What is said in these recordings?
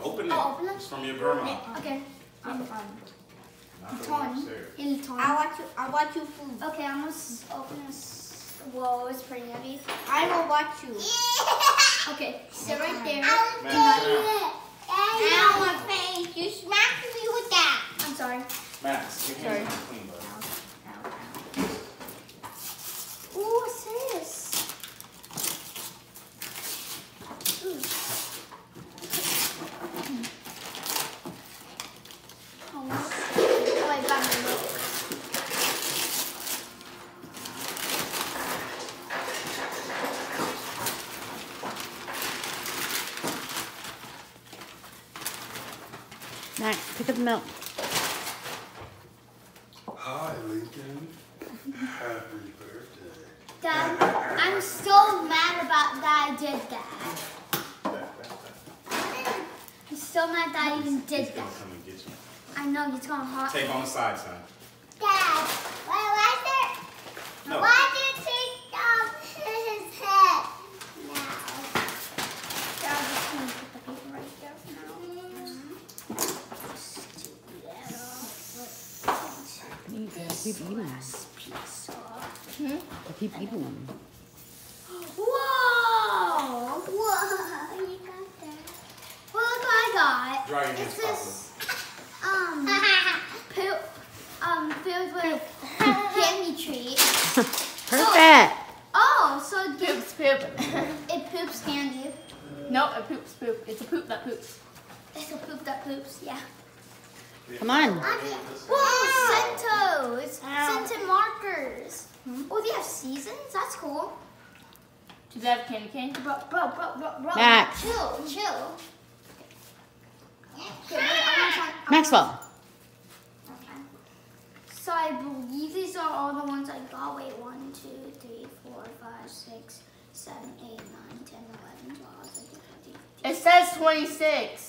Open it. Oh, open it? It's from your grandma. Okay. Not the Ton. one upstairs. Il ton. I want you food. Okay, I'm gonna open this. Whoa, it's pretty heavy. I will watch you. Okay, sit right there. Ow, my face. You smacked me with that. I'm sorry. Max, your hands are clean, bud. Ooh, what's this? Ooh. Oh, I got my milk. Max, pick up the milk. Hi, Lincoln. Happy birthday. Dad, I'm so mad about that I did that. I'm so mad that I even did He's gonna that. come and get you. I know, he's gonna haunt me. Tape on the side, son. Dad, why is there? No. Why did you take off his head? Now. Dad, I'm just gonna put the paper right there for now. Keep eating them. Keep eating them. Whoa! Whoa, you got that. Well, look what I got. Dry your hands It's this, filled with candy treat. Perfect. Oh, so it Poops gives, poop. it poops candy. No, it poops poop. It's a poop that poops. It's a poop that poops, yeah. Come on. Whoa, Centos! Scented markers. Oh, they have seasons? That's cool. Do they have candy cane? Bro. Max. Chill. Okay, wait, I want to try. Maxwell. Okay. So I believe these are all the ones I got. Wait, 1, 2, 3, 4, 5, 6, 7, 8, 9, 10, 11, 12, 13, 14, 15. It says 26.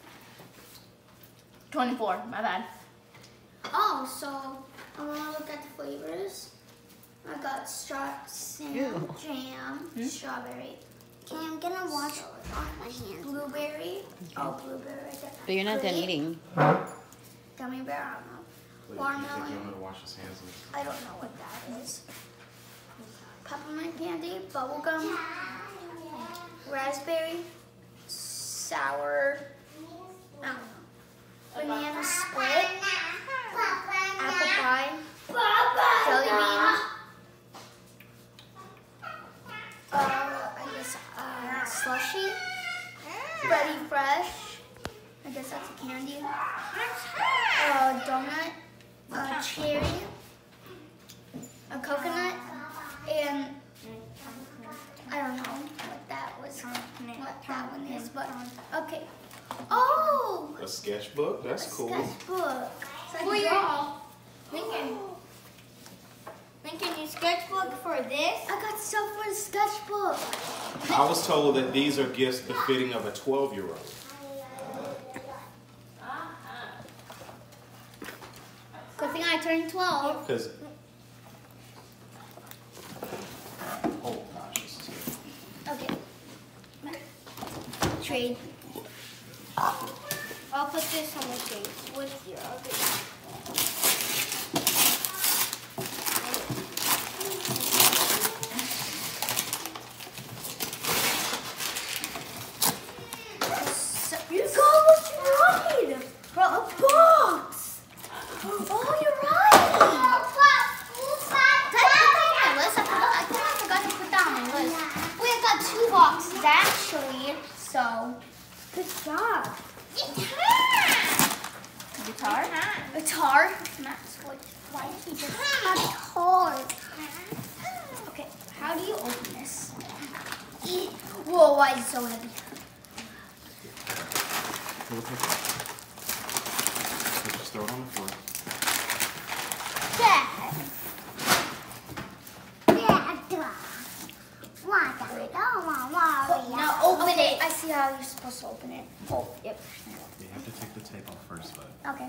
24, my bad. Oh, so I want to look at the flavors. I got Ew. jam, strawberry, Okay, I'm gonna wash off my hands. blueberry. Oh, blueberry right there. But you're not done Grape, eating. Gummy bear, I don't know. Please, Watermelon. you want me to wash his hands with I don't know what that is. Peppermint candy, bubblegum, raspberry, sour, I don't know. Banana split, apple pie, jelly bean, I guess slushy, Freddy Fresh, I guess that's a candy, donut, cherry, a coconut, and I don't know what that one is, but okay. Oh, a sketchbook. That's cool. sketchbook. So I For can your- draw. Lincoln, your sketchbook for this? I got stuff for the sketchbook. I was told that these are gifts befitting of a 12-year-old. Good thing I turned 12. Because, oh gosh, this is good. Okay. Trade. I'll put this on the case with your other. So, you got what you need. Bro, a box. Oh, you're right. Did I put that on my list? I think I forgot to put that on my list. Wait, I got 2 boxes actually. So, good job. Guitar? Guitar. Max, why did he just have it hard? Okay, how do you open this? Whoa, why is it so heavy? Just throw it on the floor. Dad. Now open it. I see how you're supposed to open it. Oh, yep. You have to take the tape off first, bud. Okay.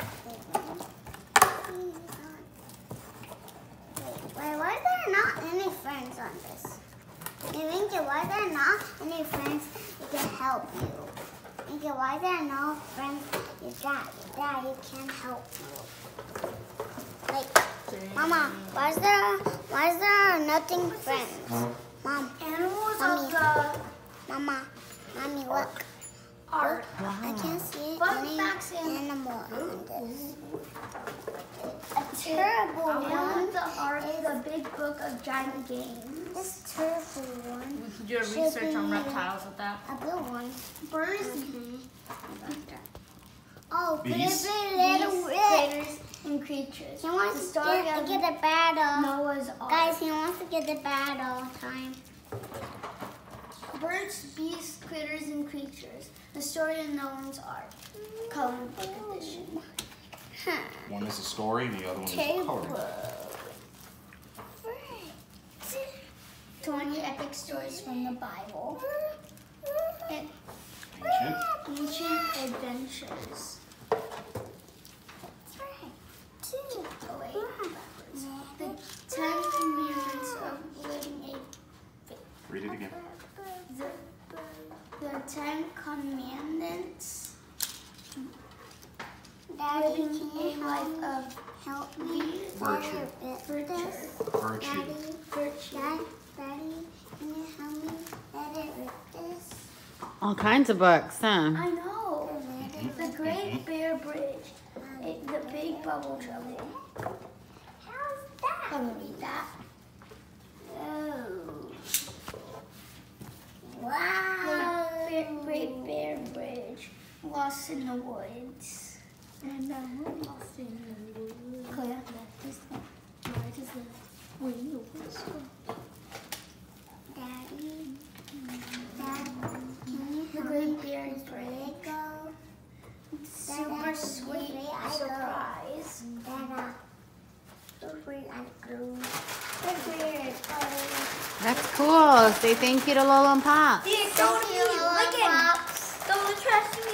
Why are there not any friends on this. Thank you. Why there are not any friends who can help you? Thank you. Why there are no friends you daddy can help you? Like, Mama, why is there nothing friends? Mom, Animals Mommy. of the Mama, Mommy, look. art. I can't see Fun any facts and animal on this. a Terrible Animals one. of the art, the big book of giant games. This terrible one. We can do a research on reptiles with that. A blue one. Birds, Oh, Bees? little critters, and creatures. He wants The to story get of a battle. Noah's Ark. Guys, he wants to get the battle time. Birds, beasts, critters, and creatures. The story of Noah's Ark. Colored book edition. One is a story and the other one is a coloring. 20 epic stories from the Bible. And Ancient. ancient adventures. Oh, wait, backwards. The 10 commandments of living a Read it again. the 10 commandments Daddy, living can a you life of help me? Virtue. Virtue. virtue. Daddy, can you help me edit this? All kinds of books, huh? I know. The Great Bear Bridge. The Big Bubble Trouble. How's that? Let me read that. Oh. The Wow. Great Bear Bridge. Lost in the woods. And I'm lost in the woods. Clea. Why does the wind whisper? Daddy, Dad, can you The help Great me Bear with Bridge. Lego? Super sweet surprise. Dada, super like glue. The beard. That's cool. Say thank you to Lola and Pop. Don't eat. Look at. Don't trust me.